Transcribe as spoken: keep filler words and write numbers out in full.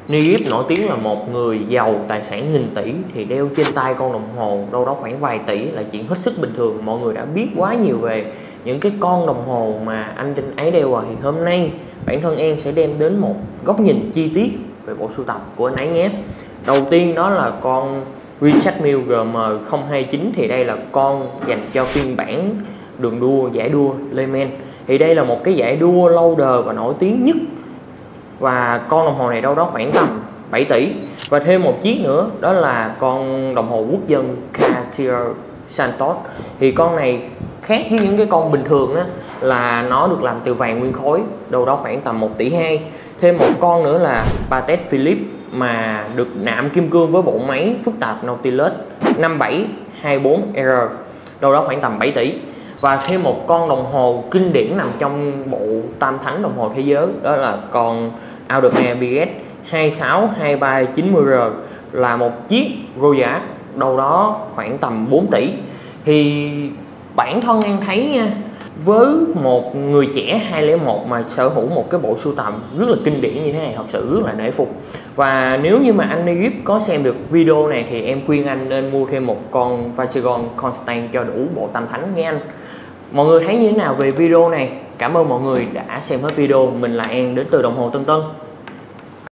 Nigip nổi tiếng là một người giàu tài sản nghìn tỷ, thì đeo trên tay con đồng hồ đâu đó khoảng vài tỷ là chuyện hết sức bình thường. Mọi người đã biết quá nhiều về những cái con đồng hồ mà anh Đinh ấy đeo rồi, thì hôm nay bản thân em sẽ đem đến một góc nhìn chi tiết về bộ sưu tập của anh ấy nhé. Đầu tiên đó là con Richard Mille G M không hai chín, thì đây là con dành cho phiên bản đường đua giải đua Le Mans. Thì đây là một cái giải đua lâu đời và nổi tiếng nhất, và con đồng hồ này đâu đó khoảng tầm bảy tỷ. Và thêm một chiếc nữa đó là con đồng hồ quốc dân Cartier Santos. Thì con này khác với những cái con bình thường á, là nó được làm từ vàng nguyên khối, đâu đó khoảng tầm một tỷ hai. Thêm một con nữa là Patek Philippe mà được nạm kim cương với bộ máy phức tạp Nautilus năm bảy hai bốn R, đâu đó khoảng tầm bảy tỷ. Và thêm một con đồng hồ kinh điển nằm trong bộ tam thánh đồng hồ thế giới, đó là con Audemars Piguet hai sáu hai ba chín mươi R, là một chiếc Rolex đâu đó khoảng tầm bốn tỷ. Thì bản thân em thấy nha, với một người trẻ hai không một mà sở hữu một cái bộ sưu tầm rất là kinh điển như thế này, thật sự rất là nể phục. Và nếu như mà anh Nigip có xem được video này thì em khuyên anh nên mua thêm một con Vacheron Constant cho đủ bộ tam thánh nghe anh. Mọi người thấy như thế nào về video này? Cảm ơn mọi người đã xem hết video. Mình là An đến từ Đồng Hồ Tân Tân.